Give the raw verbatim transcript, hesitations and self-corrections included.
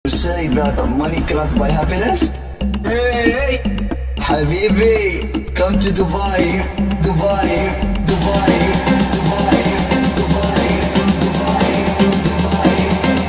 You say that money cannot buy happiness? Hey, hey. Habibi, come to Dubai, Dubai.